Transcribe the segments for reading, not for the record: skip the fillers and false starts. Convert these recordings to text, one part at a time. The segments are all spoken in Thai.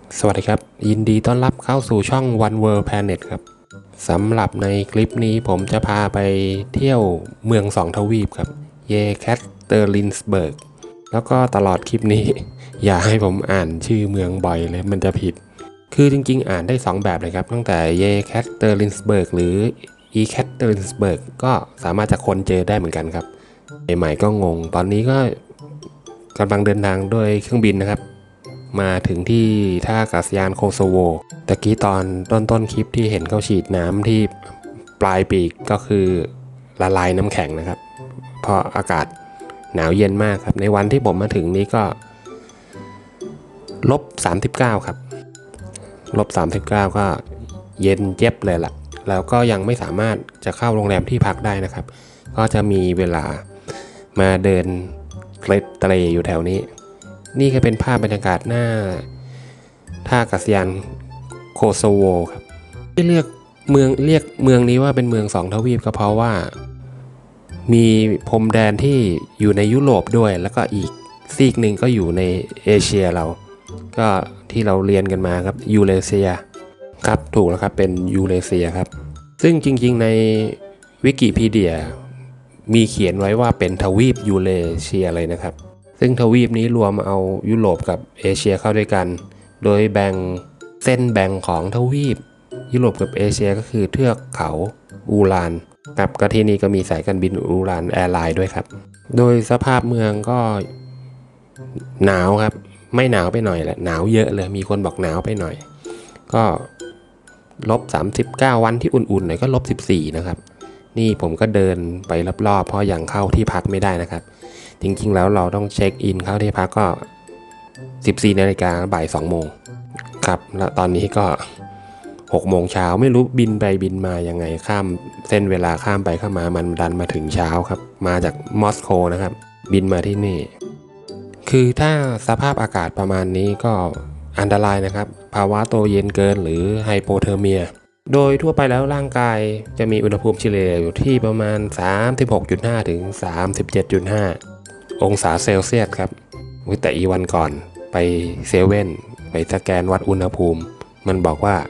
สวัสดีครับยินดีต้อนรับเข้าสู่ช่อง One World Planet ครับสำหรับในคลิปนี้ผมจะพาไปเที่ยวเมืองสองทวีปครับเยแคทเตอร์ลินสเบิร์กแล้วก็ตลอดคลิปนี้ อย่าให้ผมอ่านชื่อเมืองบ่อยเลยมันจะผิดคือจริงๆอ่านได้2แบบเลยครับตั้งแต่เยแคทเตอร์ลินสเบิร์กหรืออีแคทเตอร์ลินสเบิร์กก็สามารถจะค้นเจอได้เหมือนกันครับใหม่ๆก็งงตอนนี้ก็กำลังเดินทางด้วยเครื่องบินนะครับมาถึงที่ท่าอากาศยานโคโซโวตะกี้ตอนต้นคลิปที่เห็นเขาฉีดน้ำที่ปลายปีกก็คือละลายน้ำแข็งนะครับเพราะอากาศหนาวเย็นมากครับในวันที่ผมมาถึงนี้ก็-39ครับ-39ก็เย็นเจ็บเลยล่ะแล้วก็ยังไม่สามารถจะเข้าโรงแรมที่พักได้นะครับก็จะมีเวลามาเดินเตร่อยู่แถวนี้นี่ก็เป็นภาพบรรยากาศหน้าท่าอากาศยานโคโซโวครับที่เรียกเมืองนี้ว่าเป็นเมืองสองทวีปก็เพราะว่ามีพรมแดนที่อยู่ในยุโรปด้วยแล้วก็อีกซีกหนึ่งก็อยู่ในเอเชียเราก็ที่เราเรียนกันมาครับยูเรเซียครับถูกแล้วครับเป็นยูเรเซียครับซึ่งจริงๆในวิกิพีเดียมีเขียนไว้ว่าเป็นทวีปยูเรเซียเลยนะครับซึ่งทวีปนี้รวมเอายุโรปกับเอเชียเข้าด้วยกันโดยแบ่งเส้นแบ่งของทวีปยุโรปกับเอเชียก็คือเทือกเขาอูรานกับก็ที่นี่ก็มีสายการบินอูรานแอร์ไลน์ด้วยครับโดยสภาพเมืองก็หนาวครับไม่หนาวไปหน่อยแหละหนาวเยอะเลยมีคนบอกหนาวไปหน่อยก็-39วันที่อุ่นๆหน่อยก็-14นะครับนี่ผมก็เดินไปรอบๆเพราะยังเข้าที่พักไม่ได้นะครับจริงๆแล้วเราต้องเช็คอินเข้าที่พักก็14 นาฬิกาบ่าย2 โมงครับแล้วตอนนี้ก็6 โมงเช้าไม่รู้บินไปบินมายังไงข้ามเส้นเวลาข้ามไปข้ามมามันดันมาถึงเช้าครับมาจากมอสโกนะครับบินมาที่นี่คือถ้าสภาพอากาศประมาณนี้ก็อันตรายนะครับภาวะตัวเย็นเกินหรือไฮโปเทอร์เมียโดยทั่วไปแล้วร่างกายจะมีอุณหภูมิเฉลี่ยอยู่ที่ประมาณ 36.5 ถึง 37.5 องศาเซลเซียสครับแต่อีวันก่อนไปเซเว่นไปสแกนวัดอุณหภูมิมันบอกว่า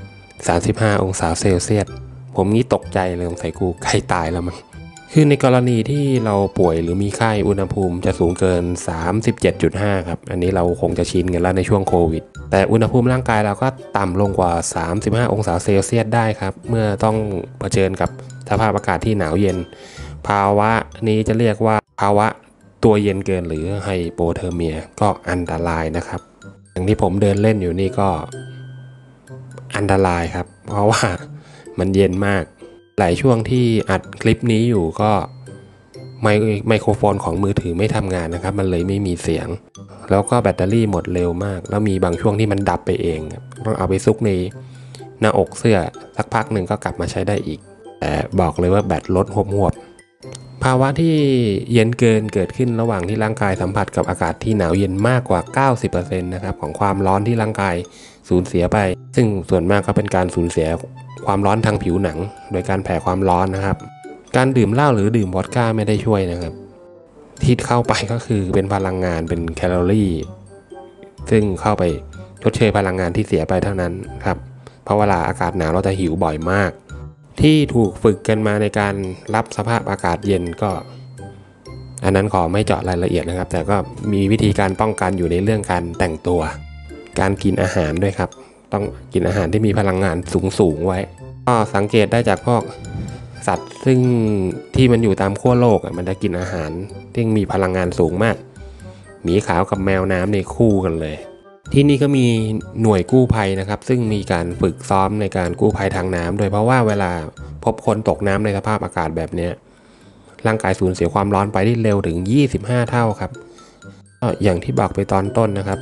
35 องศาเซลเซียสผมนี่ตกใจเลยสงสัยกูใกล้ตายแล้วมั้งคือในกรณีที่เราป่วยหรือมีไข้อุณหภูมิจะสูงเกิน 37.5 ครับอันนี้เราคงจะชินกันแล้วในช่วงโควิดแต่อุณหภูมิร่างกายเราก็ต่ำลงกว่า 35 องศาเซลเซียสได้ครับเมื่อต้องเผชิญกับสภาพอากาศที่หนาวเย็นภาวะนี้จะเรียกว่าภาวะตัวเย็นเกินหรือไฮโปเทอร์เมียก็อันตรายนะครับอย่างที่ผมเดินเล่นอยู่นี่ก็อันตรายครับเพราะว่ามันเย็นมากหลายช่วงที่อัดคลิปนี้อยู่ก็ไมโครโฟนของมือถือไม่ทำงานนะครับมันเลยไม่มีเสียงแล้วก็แบตเตอรี่หมดเร็วมากแล้วมีบางช่วงที่มันดับไปเองต้องเอาไปซุกในหน้าอกเสื้อสักพักหนึ่งก็กลับมาใช้ได้อีกแต่บอกเลยว่าแบตลดหวบภาวะที่เย็นเกินเกิดขึ้นระหว่างที่ร่างกายสัมผัสกับอากาศที่หนาวเย็นมากกว่า 90% นะครับของความร้อนที่ร่างกายสูญเสียไปซึ่งส่วนมากก็เป็นการสูญเสียความร้อนทางผิวหนังโดยการแผ่ความร้อนนะครับการดื่มเหล้าหรือดื่มวอดก้าไม่ได้ช่วยนะครับที่เข้าไปก็คือเป็นพลังงานเป็นแคลอรี่ซึ่งเข้าไปชดเชยพลังงานที่เสียไปเท่านั้นครับเพราะเวลาอากาศหนาวเราจะหิวบ่อยมากที่ถูกฝึกกันมาในการรับสภาพอากาศเย็นก็อันนั้นขอไม่เจาะรายละเอียดนะครับแต่ก็มีวิธีการป้องกันอยู่ในเรื่องการแต่งตัวการกินอาหารด้วยครับต้องกินอาหารที่มีพลังงานสูงไว้ก็สังเกตได้จากพวกสัตว์ซึ่งที่มันอยู่ตามขั้วโลกมันจะกินอาหารที่มีพลังงานสูงมากหมีขาวกับแมวน้ำในคู่กันเลยที่นี่ก็มีหน่วยกู้ภัยนะครับซึ่งมีการฝึกซ้อมในการกู้ภัยทางน้ำโดยเพราะว่าเวลาพบคนตกน้ำในสภาพอากาศแบบนี้ร่างกายสูญเสียความร้อนไปได้เร็วถึง25 เท่าครับอย่างที่บอกไปตอนต้นนะครับ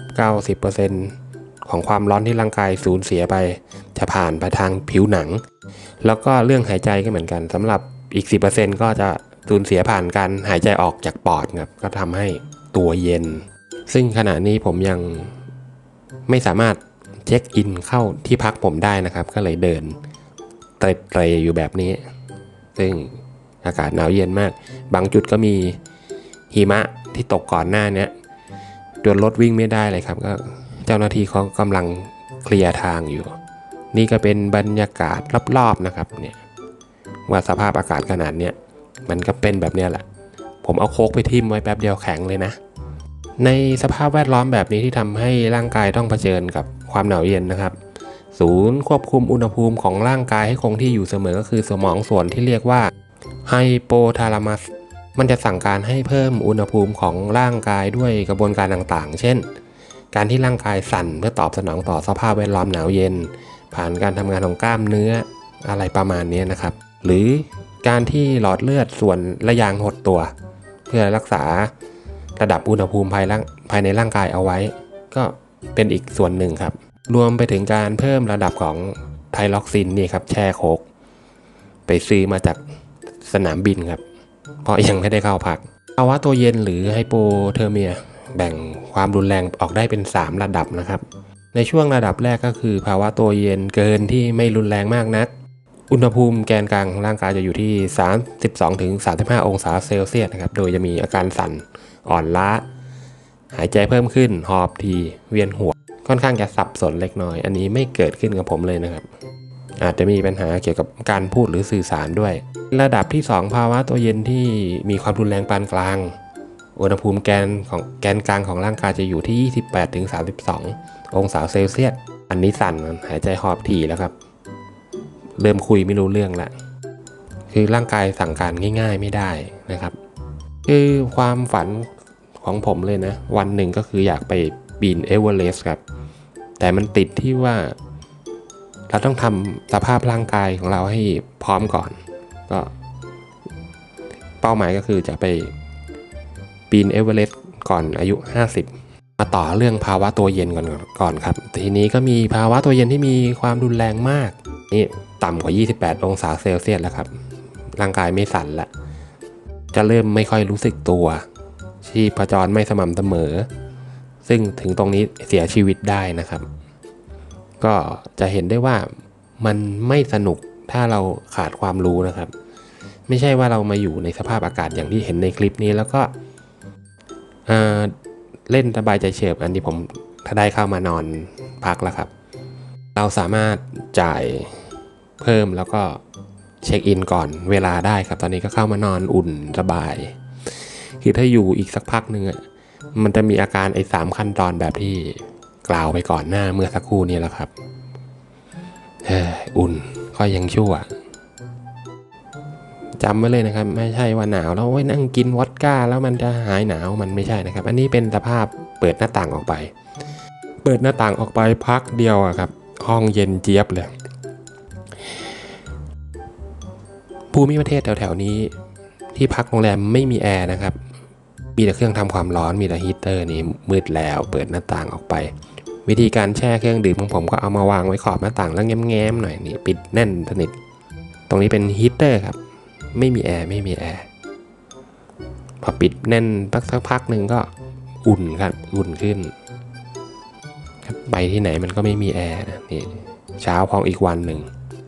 90% ของความร้อนที่ร่างกายสูญเสียไปจะผ่านไปทางผิวหนังแล้วก็เรื่องหายใจก็เหมือนกันสำหรับอีก 10% ก็จะสูญเสียผ่านการหายใจออกจากปอดครับก็ทำให้ตัวเย็นซึ่งขณะนี้ผมยังไม่สามารถเช็คอินเข้าที่พักผมได้นะครับก็เลยเดินเตร่อยู่แบบนี้ซึ่งอากาศหนาวเย็นมากบางจุดก็มีหิมะที่ตกก่อนหน้านี้จนรถวิ่งไม่ได้เลยครับก็เจ้าหน้าที่เขากำลังเคลียร์ทางอยู่นี่ก็เป็นบรรยากาศรอบๆนะครับเนี่ยว่าสภาพอากาศขนาดเนี้ยมันก็เป็นแบบเนี้ยแหละผมเอาโค้กไปทิ่มไว้แป๊บเดียวแข็งเลยนะในสภาพแวดล้อมแบบนี้ที่ทำให้ร่างกายต้องเผชิญกับความหนาวเย็นนะครับศูนย์ควบคุมอุณหภูมิของร่างกายให้คงที่อยู่เสมอก็คือสมองส่วนที่เรียกว่าไฮโปทาลามัสมันจะสั่งการให้เพิ่มอุณหภูมิของร่างกายด้วยกระบวนการต่างๆเช่นการที่ร่างกายสั่นเพื่อตอบสนองต่อสภาพแวดล้อมหนาวเย็นผ่านการทำงานของกล้ามเนื้ออะไรประมาณนี้นะครับหรือการที่หลอดเลือดส่วนระยางหดตัวเพื่อรักษาระดับอุณหภูมิภายในร่างกายเอาไว้ก็เป็นอีกส่วนหนึ่งครับรวมไปถึงการเพิ่มระดับของไทรอกซินนี่ครับแช่โคกไปซื้อมาจากสนามบินครับเพราะยังไม่ได้เข้าพักภาวะตัวเย็นหรือไฮโปเทอร์เมียแบ่งความรุนแรงออกได้เป็น3ระดับนะครับในช่วงระดับแรกก็คือภาวะตัวเย็นเกินที่ไม่รุนแรงมากนักอุณหภูมิแกนกลางของร่างกายจะอยู่ที่ 32-35 องศาเซลเซียสนะครับโดยจะมีอาการสั่นอ่อนล้าหายใจเพิ่มขึ้นหอบทีเวียนหัวค่อนข้างจะสับสนเล็กน้อยอันนี้ไม่เกิดขึ้นกับผมเลยนะครับอาจจะมีปัญหาเกี่ยวกับการพูดหรือสื่อสารด้วยระดับที่2ภาวะตัวเย็นที่มีความรุนแรงปานกลางอุณหภูมิแกนกลางของร่างกายจะอยู่ที่ 28-32 องศาเซลเซียสอันนี้สั่นหายใจหอบถี่แล้วครับเริ่มคุยไม่รู้เรื่องละคือร่างกายสั่งการง่ายๆไม่ได้นะครับคือความฝันของผมเลยนะวันหนึ่งก็คืออยากไปปีนเอเวอเรสต์ครับแต่มันติดที่ว่าเราต้องทำสภาพร่างกายของเราให้พร้อมก่อนก็เป้าหมายก็คือจะไปปีนเอเวอเรสต์ก่อนอายุ50มาต่อเรื่องภาวะตัวเย็นก่อนครับทีนี้ก็มีภาวะตัวเย็นที่มีความรุนแรงมากนี่ต่ำกว่า28องศาเซลเซียสแล้วครับร่างกายไม่สั่นละจะเริ่มไม่ค่อยรู้สึกตัวชีพจรไม่สม่ำเสมอซึ่งถึงตรงนี้เสียชีวิตได้นะครับก็จะเห็นได้ว่ามันไม่สนุกถ้าเราขาดความรู้นะครับไม่ใช่ว่าเรามาอยู่ในสภาพอากาศอย่างที่เห็นในคลิปนี้แล้วก็เล่นสบายใจเฉิบอันที่ผมถ้าได้เข้ามานอนพักแล้วครับเราสามารถจ่ายเพิ่มแล้วก็เช็คอินก่อนเวลาได้ครับตอนนี้ก็เข้ามานอนอุ่นสบายคือถ้าอยู่อีกสักพักหนึ่งมันจะมีอาการ3ขั้นตอนแบบที่กล่าวไปก่อนหน้าเมื่อสักครู่นี้แล้วครับอุ่นก็ยังชั่วจำไว้เลยนะครับไม่ใช่ว่าหนาวแล้วนั่งกินวอดก้าแล้วมันจะหายหนาวมันไม่ใช่นะครับอันนี้เป็นสภาพเปิดหน้าต่างออกไปพักเดียวครับห้องเย็นเจี๊ยบเลยภูมิประเทศแถวๆนี้ที่พักโรงแรมไม่มีแอร์นะครับมีแต่เครื่องทำความร้อนมีแต่ฮีตเตอร์นี่มืดแล้วเปิดหน้าต่างออกไปวิธีการแช่เครื่องดื่มของผมก็เอามาวางไว้ขอบหน้าต่างแล้วแง้มๆหน่อยนี่ปิดแน่นสนิทตรงนี้เป็นฮีตเตอร์ครับไม่มีแอร์พอปิดแน่นสักพักหนึ่งก็อุ่นครับอุ่นขึ้นไปที่ไหนมันก็ไม่มีแอร์นะนี่เช้าพองอีกวันหนึ่ง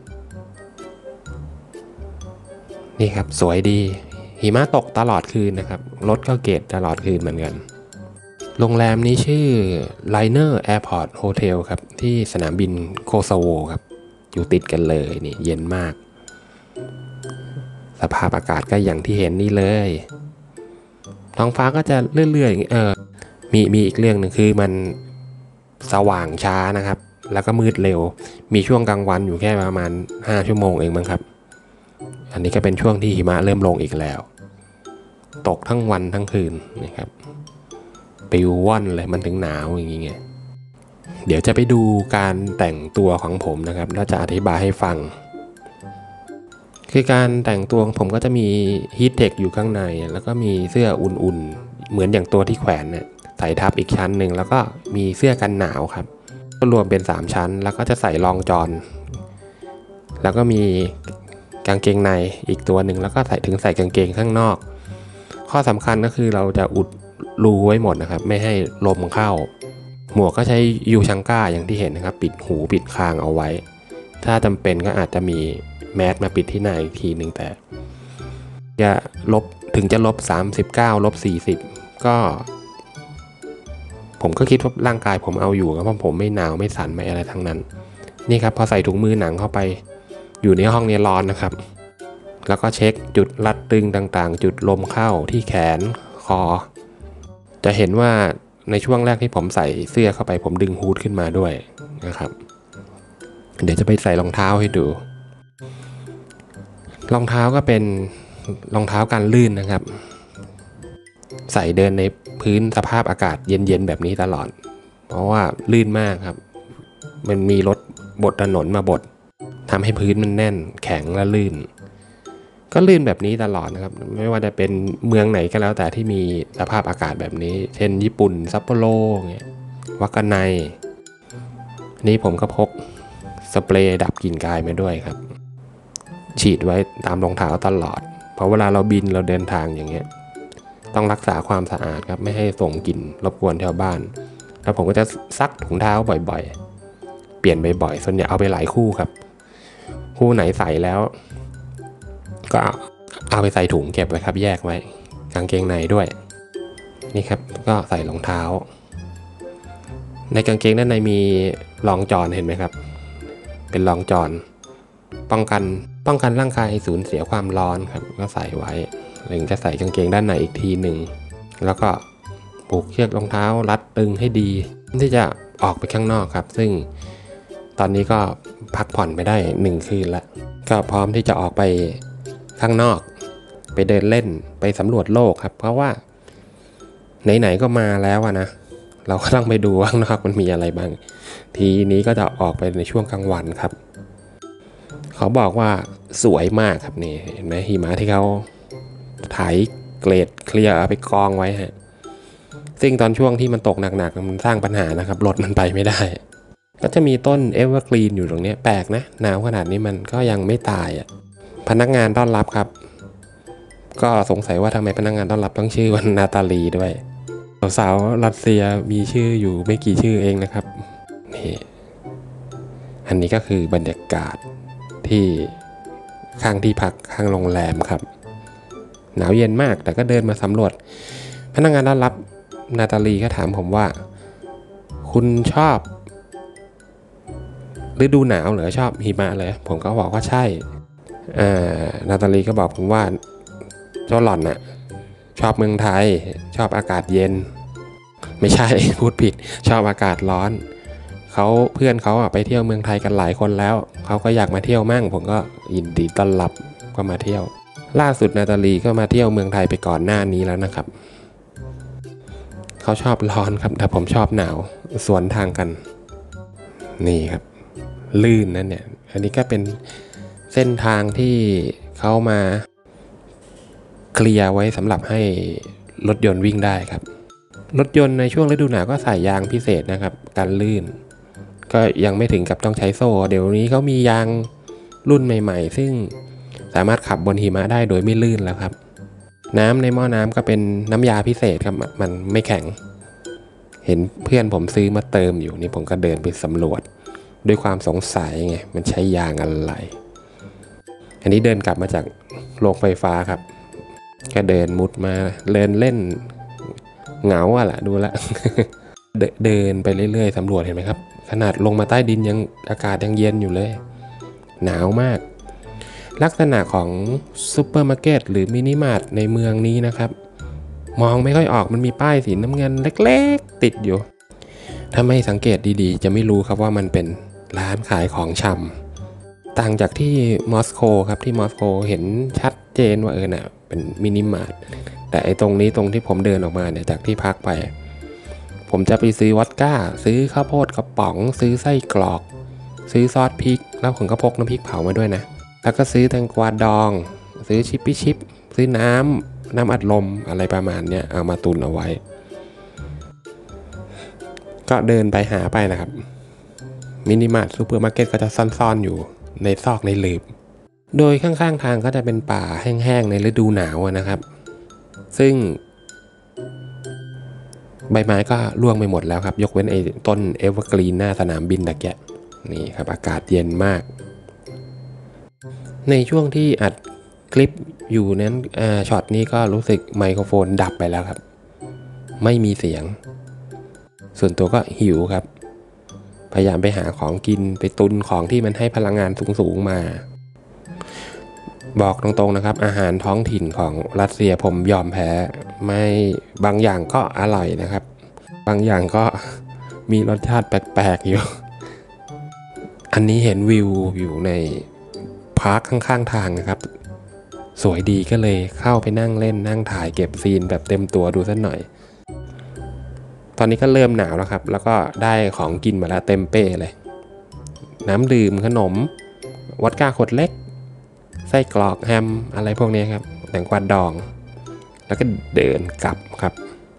นี่ครับสวยดีหิมะตกตลอดคืนนะครับรถก็เกตตลอดคืนเหมือนกันโรงแรมนี้ชื่อ Liner Airport Hotel ครับที่สนามบินโคโซโวครับอยู่ติดกันเลยนี่เย็นมากสภาพอากาศก็อย่างที่เห็นนี่เลยท้องฟ้าก็จะเรื่อยๆมีอีกเรื่องหนึ่งคือมันสว่างช้านะครับแล้วก็มืดเร็วมีช่วงกลางวันอยู่แค่ประมาณ5ชั่วโมงเองมั้งครับอันนี้ก็เป็นช่วงที่หิมะเริ่มลงอีกแล้วตกทั้งวันทั้งคืนนะครับปิวว่อนเลยมันถึงหนาวอย่างเงี้ยเดี๋ยวจะไปดูการแต่งตัวของผมนะครับแล้วจะอธิบายให้ฟังคือการแต่งตัวของผมก็จะมีฮีทเทคอยู่ข้างในแล้วก็มีเสื้ออุ่นๆเหมือนอย่างตัวที่แขวนเนี่ยใส่ทับอีกชั้นหนึ่งแล้วก็มีเสื้อกันหนาวครับก็รวมเป็น3ชั้นแล้วก็จะใส่รองจอนแล้วก็มีกางเกงในอีกตัวหนึ่งแล้วก็ใส่กางเกงข้างนอกข้อสำคัญก็คือเราจะอุดรูไว้หมดนะครับไม่ให้ลมเข้าหมวกก็ใช้ยูชังก้าอย่างที่เห็นนะครับปิดหูปิดคางเอาไว้ถ้าจำเป็นก็อาจจะมีแมสมาปิดที่หน้าอีกทีหนึ่งแต่จะถึงจะลบ39ลบ40ก็ผมก็คิดว่าร่างกายผมเอาอยู่ครับเพราะผมไม่หนาวไม่สั่นไม่อะไรทั้งนั้นนี่ครับพอใส่ถุงมือหนังเข้าไปอยู่ในห้องนี้ร้อนนะครับแล้วก็เช็คจุดรัดตึงต่างๆจุดลมเข้าที่แขนคอจะเห็นว่าในช่วงแรกที่ผมใส่เสื้อเข้าไปผมดึงฮู้ดขึ้นมาด้วยนะครับเดี๋ยวจะไปใส่รองเท้าให้ดูรองเท้าก็เป็นรองเท้ากันลื่นนะครับใส่เดินในพื้นสภาพอากาศเย็นๆแบบนี้ตลอดเพราะว่าลื่นมากครับมันมีรถบดถนนมาบดทำให้พื้นมันแน่นแข็งและลื่นก็ลื่นแบบนี้ตลอดนะครับไม่ว่าจะเป็นเมืองไหนก็แล้วแต่ที่มีสภาพอากาศแบบนี้เช่นญี่ปุ่นซัปโปโรเงี้ยวากาไนนี่ผมก็พกสเปรย์ดับกลิ่นกายมาด้วยครับฉีดไว้ตามรองเท้าตลอดเพราะเวลาเราบินเราเดินทางอย่างเงี้ยต้องรักษาความสะอาดครับไม่ให้ส่งกลิ่นรบกวนชาวบ้านแล้วผมก็จะซักถุงเท้าบ่อยๆเปลี่ยนบ่อยๆส่วนใหญ่เอาไปหลายคู่ครับคู่ไหนใส่แล้วก็เอาไปใส่ถุงเก็บไว้ครับแยกไว้กางเกงในด้วยนี่ครับก็ใส่รองเท้าในกางเกงด้านในมีรองจอนเห็นไหมครับเป็นรองจอนป้องกันร่างกายสูญเสียความร้อนครับก็ใส่ไว้ถึงจะใส่กางเกงด้านในอีกทีหนึ่งแล้วก็ผูกเชือกรองเท้ารัดตึงให้ดีที่จะออกไปข้างนอกครับซึ่งตอนนี้ก็พักผ่อนไปได้1 คืนแล้วก็พร้อมที่จะออกไปข้างนอกไปเดินเล่นไปสำรวจโลกครับเพราะว่าไหนๆก็มาแล้วนะเราก็ต้องไปดูข้างนอกมันมีอะไรบ้างทีนี้ก็จะออกไปในช่วงกลางวันครับเขาบอกว่าสวยมากครับนี่เห็นไหมหิมะที่เขาถ่ายเกรดเคลียร์ไปกองไว้ฮะซึ่งตอนช่วงที่มันตกหนักๆมันสร้างปัญหานะครับรถมันไปไม่ได้ก็จะมีต้นเอเวอร์กรีนอยู่ตรงนี้แปลกนะหนาวขนาดนี้มันก็ยังไม่ตายอ่ะพนักงานต้อนรับครับก็สงสัยว่าทำไมพนักงานต้อนรับต้องชื่อว่านาตาลีด้วยสาวรัสเซียมีชื่ออยู่ไม่กี่ชื่อเองนะครับนี่อันนี้ก็คือบรรยากาศที่ข้างที่พักข้างโรงแรมครับหนาวเย็นมากแต่ก็เดินมาสำรวจพนักงานต้อนรับนาตาลีก็ถามผมว่าคุณชอบฤดูหนาวหรือชอบหิมะเลยผมก็บอกว่าใช่นาตาลีก็บอกผมว่าเจ้าหล่อนน่ะชอบเมืองไทยชอบอากาศเย็นไม่ใช่ พูดผิดชอบอากาศร้อนเพื่อนเขาไปเที่ยวเมืองไทยกันหลายคนแล้วเขาก็อยากมาเที่ยวมั่งผมก็ยินดีต้อนรับก็มาเที่ยวล่าสุดนาตาลีก็มาเที่ยวเมืองไทยไปก่อนหน้านี้แล้วนะครับเขาชอบร้อนครับแต่ผมชอบหนาวสวนทางกันนี่ครับลื่นนั่นเนี่ยอันนี้ก็เป็นเส้นทางที่เขามาเคลียร์ไว้สำหรับให้รถยนต์วิ่งได้ครับรถยนต์ในช่วงฤดูหนาวก็ใส่ยางพิเศษนะครับกันลื่นก็ยังไม่ถึงกับต้องใช้โซ่เดี๋ยวนี้เขามียางรุ่นใหม่ๆซึ่งสามารถขับบนหิมะได้โดยไม่ลื่นแล้วครับน้ำในหม้อน้ำก็เป็นน้ำยาพิเศษครับมันไม่แข็งเห็นเพื่อนผมซื้อมาเติมอยู่นี่ผมก็เดินไปสำรวจด้วยความสงสัยไงมันใช้ยางอะไรอันนี้เดินกลับมาจากโรงไฟฟ้าครับก็เดินมุดมาเล่นเหงาอะล่ะดูละ เดินไปเรื่อยๆสำรวจเห็นไหมครับขนาดลงมาใต้ดินยังอากาศยังเย็นอยู่เลยหนาวมากลักษณะของซูเปอร์มาร์เก็ตหรือมินิมาร์ทในเมืองนี้นะครับมองไม่ค่อยออกมันมีป้ายสีน้ำเงินเล็กๆติดอยู่ถ้าไม่สังเกตดีๆจะไม่รู้ครับว่ามันเป็นร้านขายของชำต่างจากที่มอสโกครับที่มอสโกเห็นชัดเจนว่าน่ะเป็นมินิมาร์ทแต่ไอ้ตรงนี้ตรงที่ผมเดินออกมาเนี่ยจากที่พักไปผมจะไปซื้อวอดก้าซื้อข้าวโพดกระป๋องซื้อไส้กรอกซื้อซอสพริกแล้วผมก็พกน้ำพริกเผามาด้วยนะแล้วก็ซื้อแตงกวาดองซื้อชิปปี้ชิปซื้อน้ำอัดลมอะไรประมาณเนี้ยเอามาตุนเอาไว้ก็เดินไปหาไปนะครับมินิมาร์ทซูเปอร์มาร์เก็ตก็จะซ่อนๆอยู่ในซอกในหลืบโดยข้างๆทางก็จะเป็นป่าแห้งๆในฤดูหนาวนะครับซึ่งใบไม้ก็ร่วงไปหมดแล้วครับยกเว้นไอ้ต้นเอเวอร์กรีนหน้าสนามบินตะแกะนี่ครับอากาศเย็นมากในช่วงที่อัดคลิปอยู่นั้นช็อตนี้ก็รู้สึกไมโครโฟนดับไปแล้วครับไม่มีเสียงส่วนตัวก็หิวครับพยายามไปหาของกินไปตุนของที่มันให้พลังงานสูงๆมาบอกตรงๆนะครับอาหารท้องถิ่นของรัสเซียผมยอมแพ้ไม่บางอย่างก็อร่อยนะครับบางอย่างก็มีรสชาติแปลกๆอยู่อันนี้เห็นวิวอยู่ในพาร์คข้างๆทางนะครับสวยดีก็เลยเข้าไปนั่งเล่นนั่งถ่ายเก็บซีนแบบเต็มตัวดูสักหน่อยตอนนี้ก็เริ่มหนาวแล้วครับแล้วก็ได้ของกินมาแล้วเต็มเป้เลยน้ำดื่มขนมวอดก้าขวดเล็กไส้กรอกแฮมอะไรพวกนี้ครับแตงกวาดองแล้วก็เดินกลับครับ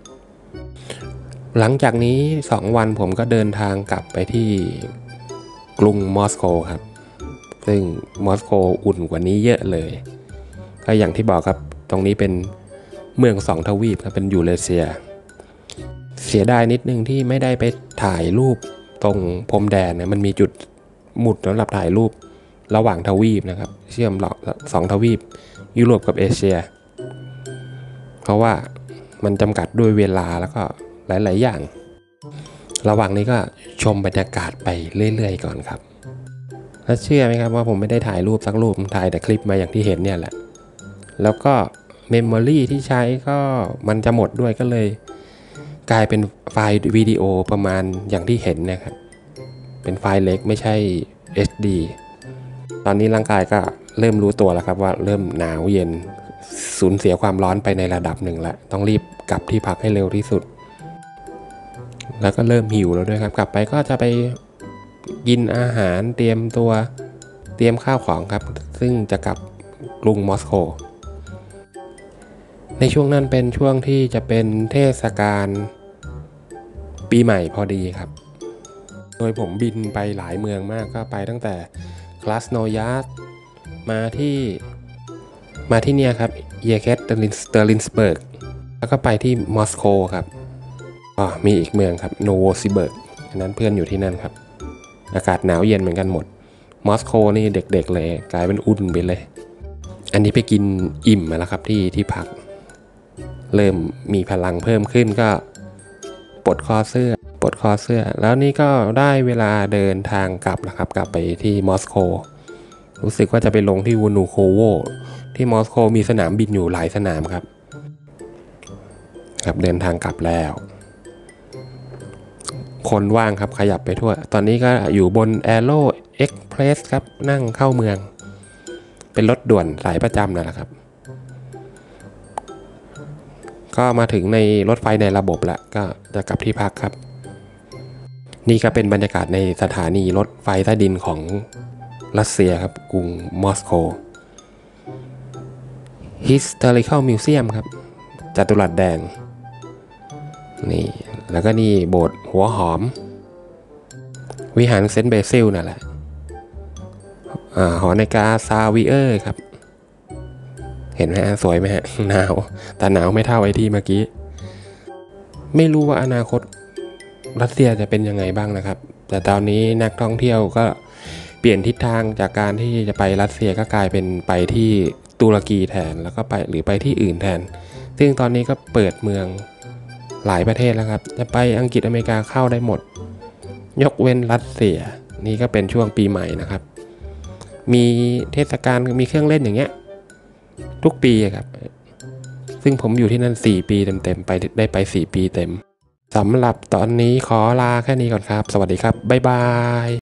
หลังจากนี้2 วันผมก็เดินทางกลับไปที่กรุงมอสโกครับซึ่งมอสโกอุ่นกว่านี้เยอะเลยก็อย่างที่บอกครับตรงนี้เป็นเมือง2 ทวีปครับเป็นยูเรเซียเสียดายนิดนึงที่ไม่ได้ไปถ่ายรูปตรงพรมแดนนะมันมีจุดหมุดสำหรับถ่ายรูประหว่างทวีปนะครับเชื่อม2 ทวีปยุโรปกับเอเชียเพราะว่ามันจำกัดด้วยเวลาแล้วก็หลายๆอย่างระหว่างนี้ก็ชมบรรยากาศไปเรื่อยๆก่อนครับแล้วเชื่อไหมครับว่าผมไม่ได้ถ่ายรูปสักรูปถ่ายแต่คลิปมาอย่างที่เห็นเนี่ยแหละแล้วก็เมมโมรี่ที่ใช้ก็มันจะหมดด้วยก็เลยกลายเป็นไฟล์วิดีโอประมาณอย่างที่เห็นนะครับเป็นไฟล์เล็กไม่ใช่ HD ตอนนี้ร่างกายก็เริ่มรู้ตัวแล้วครับว่าเริ่มหนาวเย็นสูญเสียความร้อนไปในระดับหนึ่งแล้วต้องรีบกลับที่พักให้เร็วที่สุดแล้วก็เริ่มหิวแล้วด้วยครับกลับไปก็จะไปกินอาหารเตรียมข้าวของครับซึ่งจะกลับกรุงมอสโกในช่วงนั้นเป็นช่วงที่จะเป็นเทศกาลปีใหม่พอดีครับโดยผมบินไปหลายเมืองมากก็ไปตั้งแต่คลาสโนยาร์ดมาที่เนี่ยครับเยเคสเตอร์ลินสเบิร์กแล้วก็ไปที่มอสโกครับมีอีกเมืองครับโนโวซิเบิร์กอันนั้นเพื่อนอยู่ที่นั่นครับอากาศหนาวเย็นเหมือนกันหมดมอสโกนี่เด็กๆเลยกลายเป็นอุ่นไปเลยอันนี้ไปกินอิ่มมาแล้วครับที่พักเริ่มมีพลังเพิ่มขึ้นก็ปลดคอเสื้อแล้วนี่ก็ได้เวลาเดินทางกลับแล้วครับกลับไปที่มอสโกรู้สึกว่าจะไปลงที่วูนูโคโวที่มอสโกมีสนามบินอยู่หลายสนามครับเดินทางกลับแล้วคนว่างครับขยับไปทั่วตอนนี้ก็อยู่บน Aero Express ครับนั่งเข้าเมืองเป็นรถด่วนสายประจำนั่นแหละครับก็มาถึงในรถไฟในระบบแล้วก็จะกลับที่พักครับนี่ก็เป็นบรรยากาศในสถานีรถไฟใต้ดินของรัสเซียครับกรุงมอสโก Historical Museum ครับจัตุรัสแดงนี่แล้วก็นี่โบสถ์หัวหอมวิหารเซนต์เบซิลนั่นแหละหอนาฬิกาซาวิเออร์ครับเห็นไหมฮะสวยไหมฮะหนาวแต่หนาวไม่เท่าไอ้ที่เมื่อกี้ไม่รู้ว่าอนาคตรัสเซียจะเป็นยังไงบ้างนะครับแต่ตอนนี้นักท่องเที่ยวก็เปลี่ยนทิศทางจากการที่จะไปรัสเซียก็กลายเป็นไปที่ตุรกีแทนแล้วก็ไปที่อื่นแทนซึ่งตอนนี้ก็เปิดเมืองหลายประเทศแล้วครับจะไปอังกฤษอเมริกาเข้าได้หมดยกเว้นรัสเซียนี่ก็เป็นช่วงปีใหม่นะครับมีเทศกาลมีเครื่องเล่นอย่างเงี้ยทุกปีครับซึ่งผมอยู่ที่นั่น4 ปีเต็มๆได้ไป4 ปีเต็มสำหรับตอนนี้ขอลาแค่นี้ก่อนครับสวัสดีครับบ๊ายบาย